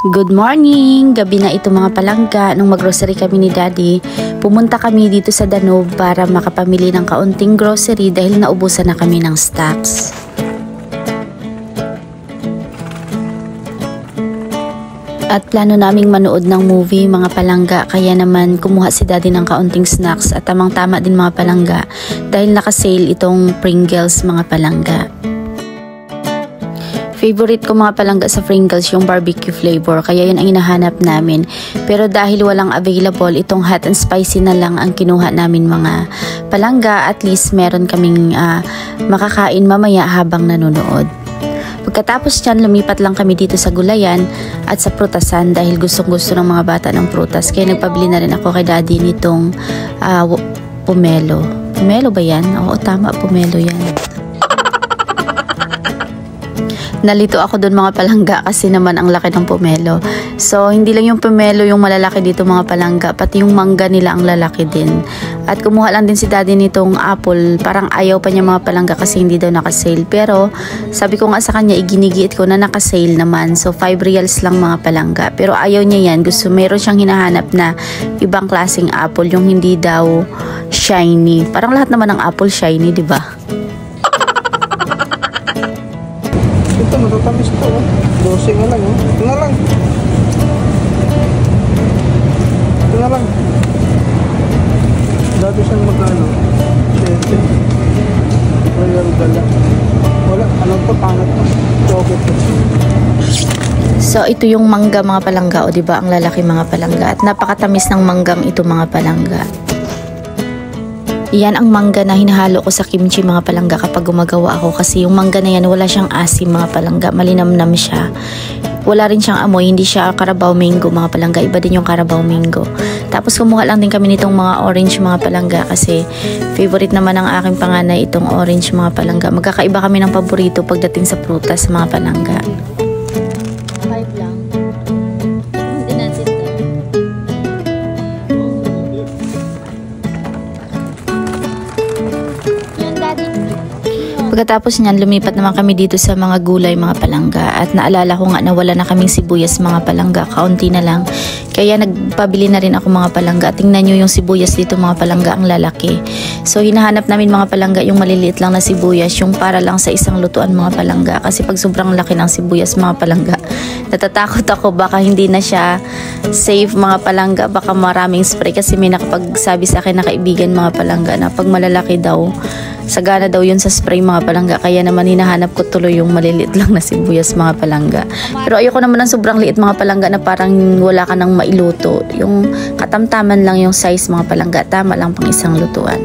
Good morning! Gabi na ito mga palangga. Nung mag-grocery kami ni Daddy, pumunta kami dito sa Danube para makapamili ng kaunting grocery dahil naubusan na kami ng stocks. At plano naming manood ng movie mga palangga, kaya naman kumuha si Daddy ng kaunting snacks at tamang-tama din mga palangga dahil naka-sale itong Pringles mga palangga. Favorite ko mga palangga sa Pringles yung barbecue flavor, kaya yun ang hinahanap namin. Pero dahil walang available, itong hot and spicy na lang ang kinuha namin mga palangga. At least meron kaming makakain mamaya habang nanonood. Pagkatapos dyan, lumipat lang kami dito sa gulayan at sa prutasan dahil gustong-gusto ng mga bata ng prutas. Kaya nagpabili na rin ako kay Daddy nitong pomelo. Pomelo ba yan? Oo, tama, pomelo yan. Nalito ako doon mga palangga kasi naman ang laki ng pomelo. So, hindi lang yung pomelo yung malalaki dito mga palangga, pati yung mangga nila ang lalaki din. At kumuha lang din si Daddy nitong apple. Parang ayaw pa niya mga palangga kasi hindi daw nakasale. Pero, sabi ko nga sa kanya, iginigiit ko na nakasale naman. So, 5 reals lang mga palangga. Pero ayaw niya yan. Gusto, meron siyang hinahanap na ibang klaseng apple. Yung hindi daw shiny. Parang lahat naman ng apple shiny, di ba? Ito, matatamis ito. 12 nga lang. Ito na lang. Ito na lang. Dati siyang magkano? 7. Royal Gala. Wala. Alam ko, pangat ko. Chocolate ko. So, ito yung mangga mga palangga. O, diba? Ang lalaki mga palangga. At napakatamis ng manggang ito mga palangga. Yan ang mangga na hinahalo ko sa kimchi mga palangga kapag gumagawa ako kasi yung mangga na yan wala siyang asim mga palangga, malinamnam siya. Wala rin siyang amoy, hindi siya Carabao mango mga palangga, iba din yung Carabao mango. Tapos kumuha lang din kami nitong mga orange mga palangga kasi favorite naman ng aking panganay itong orange mga palangga. Magkakaiba kami ng paborito pagdating sa prutas mga palangga. 5 lang. Hindi natin ito. Pagkatapos niyan, lumipat naman kami dito sa mga gulay mga palangga at naalala ko nga na wala na kaming sibuyas mga palangga, kaunti na lang. Kaya nagpabili na rin ako mga palangga. Tingnan nyo yung sibuyas dito mga palangga, ang lalaki. So hinahanap namin mga palangga yung maliliit lang na sibuyas, yung para lang sa isang lutuan mga palangga. Kasi pag sobrang laki ng sibuyas mga palangga, natatakot ako baka hindi na siya safe mga palangga, baka maraming spray. Kasi may nakapagsabi sa akin na kaibigan mga palangga na pag malalaki daw, sagana daw yun sa spray mga palangga, kaya naman hinahanap ko tuloy yung maliliit lang na sibuyas mga palangga. Pero ayoko naman ng sobrang liit mga palangga na parang wala ka nang mailuto. Yung katamtaman lang yung size mga palangga, tama lang pang isang lutuan.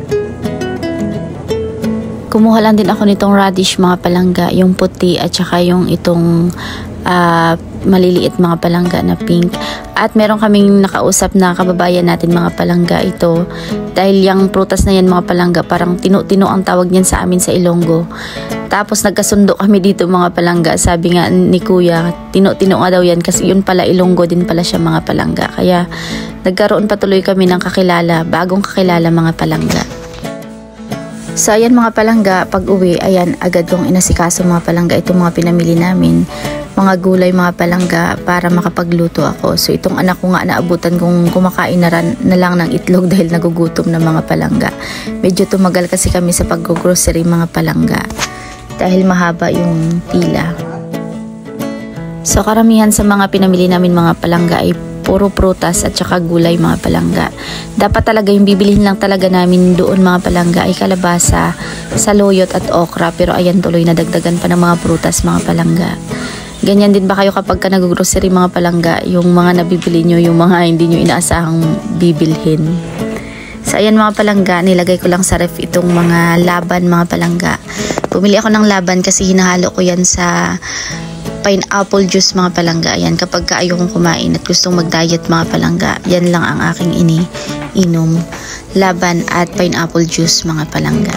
Kumuha lang din ako nitong radish mga palangga, yung puti at saka yung itong maliliit mga palangga na pink. At meron kaming nakausap na kababayan natin mga palangga ito. Dahil yung prutas na yan mga palangga, parang tino-tino ang tawag niyan sa amin sa Ilonggo. Tapos nagkasundo kami dito mga palangga. Sabi nga ni Kuya, tino-tino nga daw yan kasi yun pala Ilonggo din pala siya mga palangga. Kaya nagkaroon patuloy kami ng kakilala, bagong kakilala mga palangga. So ayan mga palangga, pag uwi, ayan agad kong inasikaso mga palangga itong mga pinamili namin. Mga gulay mga palangga para makapagluto ako. So itong anak ko nga naabutan kong kumakain na lang ng itlog dahil nagugutom na mga palangga. Medyo tumagal kasi kami sa pag-grocery mga palangga dahil mahaba yung pila. So karamihan sa mga pinamili namin mga palangga ay puro prutas at saka gulay mga palangga. Dapat talaga yung bibilihin lang talaga namin doon mga palangga ay kalabasa, saluyot at okra. Pero ayan tuloy nadagdagan pa ng mga prutas mga palangga. Ganyan din ba kayo kapag ka nag-grocery mga palangga, yung mga nabibili nyo, yung mga hindi nyo inaasahang bibilhin? So ayan mga palangga, nilagay ko lang sa ref itong mga laban mga palangga. Pumili ako ng laban kasi hinahalo ko yan sa pineapple juice mga palangga. Ayan, kapag ka ayokong kumain at gustong mag-diet mga palangga, yan lang ang aking iniinom. Laban at pineapple juice mga palangga.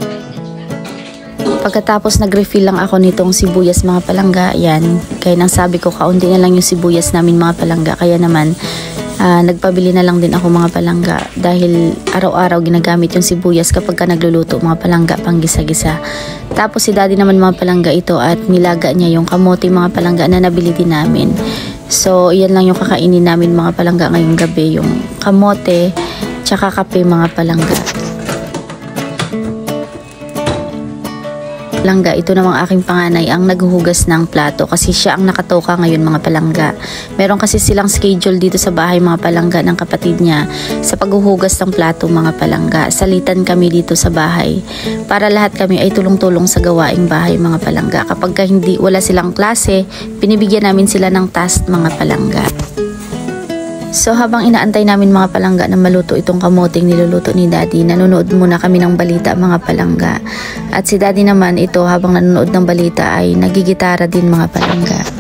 Pagkatapos nag-refill lang ako nitong sibuyas mga palangga, yan. Kaya nang sabi ko, kaunti na lang yung sibuyas namin mga palangga. Kaya naman, nagpabili na lang din ako mga palangga. Dahil araw-araw ginagamit yung sibuyas kapag ka nagluluto mga palangga pang gisa-gisa. Tapos si Daddy naman mga palangga ito at nilaga niya yung kamote mga palangga na nabili din namin. So, yan lang yung kakainin namin mga palangga ngayong gabi. Yung kamote, tsaka kape mga palangga. Palangga, ito namang aking panganay ang naghuhugas ng plato kasi siya ang nakatoka ngayon mga palangga. Meron kasi silang schedule dito sa bahay mga palangga ng kapatid niya sa paghuhugas ng plato mga palangga. Salitan kami dito sa bahay para lahat kami ay tulong-tulong sa gawaing bahay mga palangga. Kapag wala silang klase, pinibigyan namin sila ng task mga palangga. So habang inaantay namin mga palangga na maluto itong kamoting niluluto ni Daddy, nanonood muna kami ng balita mga palangga. At si Daddy naman ito habang nanonood ng balita ay nagigitara din mga palangga.